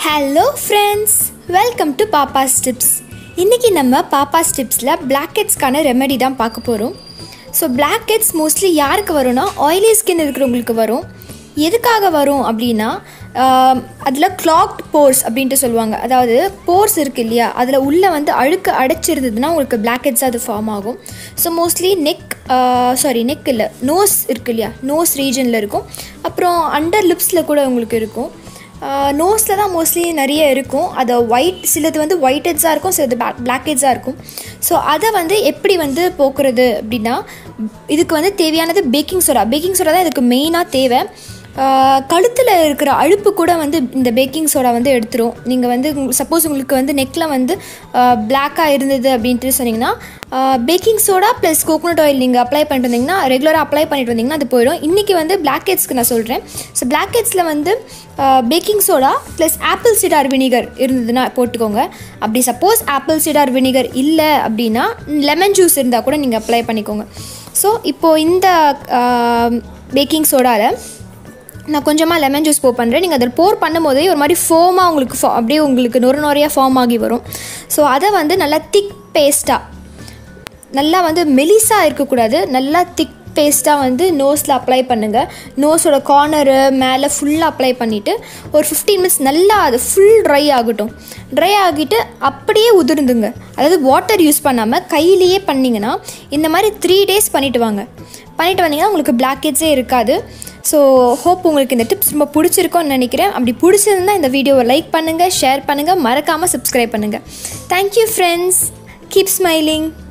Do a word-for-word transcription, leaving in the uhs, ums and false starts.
Hello friends, welcome to Pappas tips. இன்றைக்கி நம்ம பாப்பாஸ் டிப்ஸில் black ஹெட்ஸ்க்கான remedy தான் பார்க்க போகிறோம். ஸோ பிளாக் ஹெட்ஸ் மோஸ்ட்லி யாருக்கு வரும்னா ஆயிலி ஸ்கின் இருக்கிறவங்களுக்கு வரும். எதுக்காக வரும் அப்படின்னா அதில் கிளாக்ட் போர்ஸ் அப்படின்ட்டு சொல்லுவாங்க. அதாவது போர்ஸ் இருக்குது இல்லையா, அதில் உள்ளே வந்து அழுக்கு அடைச்சிருந்ததுன்னா உங்களுக்கு பிளாக் ஹெட்ஸ் அது ஃபார்ம் ஆகும். So mostly neck sorry neck இல்லை நோஸ் இருக்குது இல்லையா, நோஸ் ரீஜனில் இருக்கும். அப்புறம் அண்டர் லிப்ஸில் கூட உங்களுக்கு இருக்கும். நோஸில் தான் மோஸ்ட்லி நிறைய இருக்கும். அது ஒயிட், சிலது வந்து ஒயிட் ஹெட்ஸாக இருக்கும், சிலது பிளாக் ஹெட்ஸாக இருக்கும். ஸோ அதை வந்து எப்படி வந்து போக்குறது அப்படின்னா, இதுக்கு வந்து தேவையானது பேக்கிங் சோடா. பேக்கிங் சோடா தான் இதுக்கு மெயினாக தேவை. கழுத்தில் இருக்கிற அழுப்பு கூட வந்து இந்த பேக்கிங் சோடா வந்து எடுத்துரும். நீங்கள் வந்து சப்போஸ் உங்களுக்கு வந்து நெக்கில் வந்து பிளாக்காக இருந்தது அப்படின்ட்டு சொன்னிங்கன்னா baking soda plus coconut oil நீங்கள் அப்ளை பண்ணிட்டு வந்தீங்கன்னா, ரெகுலராக அப்ளை பண்ணிட்டு வந்தீங்கன்னா அது போயிடும். இன்றைக்கி வந்து பிளாக் ஹெட்ஸ்க்கு நான் சொல்கிறேன். ஸோ பிளாக் ஹெட்ஸில் வந்து baking soda plus apple cider vinegar இருந்ததுன்னா போட்டுக்கோங்க. அப்படி சப்போஸ் ஆப்பிள் சிடார் வினிகர் இல்லை அப்படின்னா லெமன் ஜூஸ் இருந்தால் கூட நீங்கள் அப்ளை பண்ணிக்கோங்க. ஸோ இப்போது இந்த பேக்கிங் சோடாவில் நான் கொஞ்சமாக லெமன் ஜூஸ் போர் பண்ணுறேன். நீங்கள் அதில் போர் பண்ணும் போதே ஒரு மாதிரி ஃபோமாக உங்களுக்கு ஃபா அப்படியே உங்களுக்கு நொறு நொறையாக ஃபார்ம் ஆகி வரும். ஸோ அதை வந்து நல்லா திக் பேஸ்ட்டாக, நல்லா வந்து மெலிசாக இருக்கக்கூடாது, நல்லா திக் பேஸ்ட்டாக வந்து நோஸில் அப்ளை பண்ணுங்கள். நோஸோட கார்னரு மேலே ஃபுல்லாக அப்ளை பண்ணிவிட்டு ஒரு ஃபிஃப்டீன் மினிட்ஸ் நல்லா அது ஃபுல் ட்ரை ஆகட்டும். ட்ரை ஆகிட்டு அப்படியே உதிர்ந்துங்க. அதாவது வாட்டர் யூஸ் பண்ணாமல் கையிலேயே பண்ணிங்கன்னா இந்த மாதிரி த்ரீ டேஸ் பண்ணிவிட்டு வாங்க. பண்ணிவிட்டு வந்தீங்கன்னா உங்களுக்கு பிளாக் ஹெட்ஸே இருக்காது. ஸோ ஹோப் உங்களுக்கு இந்த டிப்ஸ் ரொம்ப பிடிச்சிருக்கோன்னு நினைக்கிறேன். அப்படி பிடிச்சிருந்தா இந்த வீடியோவை லைக் பண்ணுங்கள், ஷேர் பண்ணுங்கள், மறக்காமல் சப்ஸ்கிரைப் பண்ணுங்கள். Thank you friends, keep smiling.